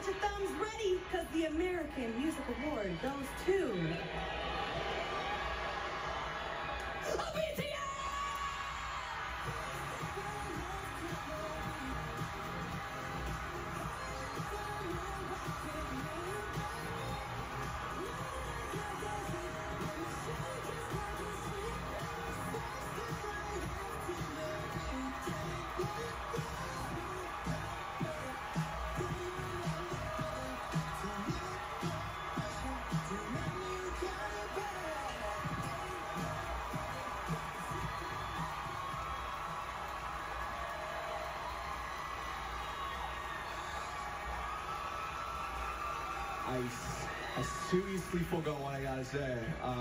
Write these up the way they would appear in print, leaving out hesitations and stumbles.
get your thumbs ready, because the American Music Award goes to... BTS! I seriously forgot what I gotta say.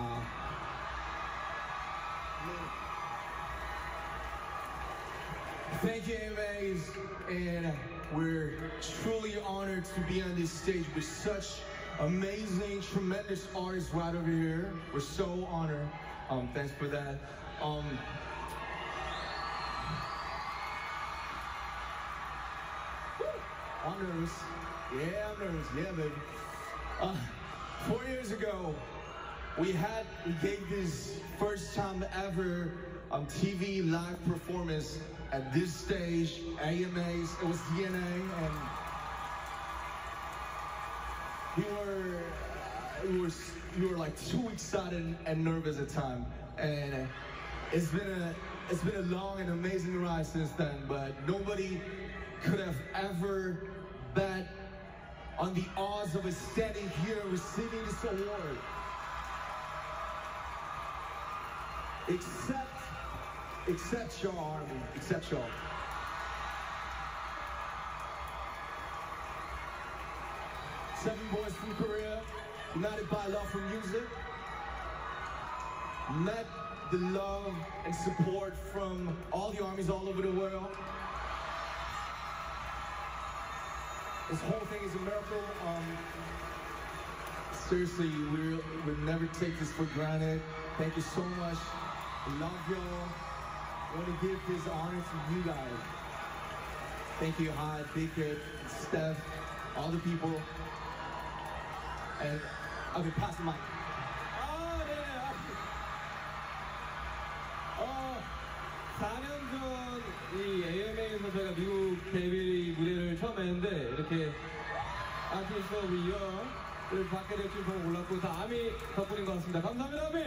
Thank you, AMAs, and we're truly honored to be on this stage with such amazing, tremendous artists right over here. We're so honored. Thanks for that. I'm nervous. Yeah, I'm nervous. Yeah, baby. 4 years ago, we gave this first time ever TV live performance at this stage, AMAs. It was DNA, and we were like too excited and nervous at the time. And it's been a long and amazing ride since then. But nobody could have ever bet on the odds of us standing here receiving this award. Except your army, except y'all. 7 boys from Korea, united by love for music. Met the love and support from all the armies all over the world. This whole thing is a miracle. Seriously, we'll never take this for granted. Thank you so much. I love y'all. I want to give this honor to you guys. Thank you, Hyde, Big Hit, Steph, all the people. And I'll be passing my. 4년 전 이 AMA에서 저희가 미국 데뷔 무대를 처음 했는데 이렇게 아티스트 오브 이어를 받게 될 줄 보고 몰랐고 다 아미 덕분인 것 같습니다. 감사합니다, 아미!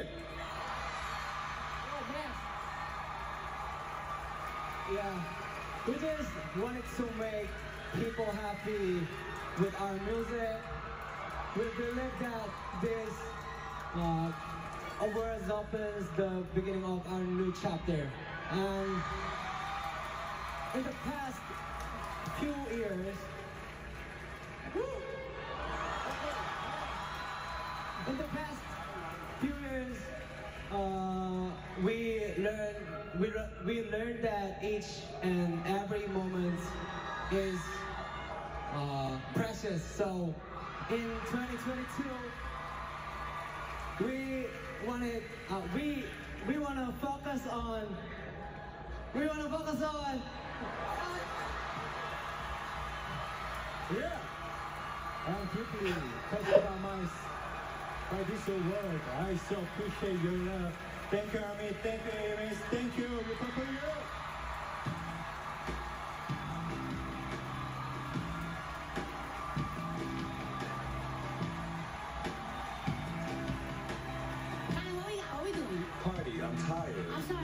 Yeah, we just wanted to make people happy with our music. We believe that this awards opens the beginning of our new chapter. And in the past few years, we learned that each and every moment is precious. So in 2022, we want to focus on. Yeah. And quickly, talk about by this award. I so appreciate your love. Thank you, Army. Thank you, AMAs. Thank you. We come for you. What are we doing? Party, I'm tired. I'm sorry.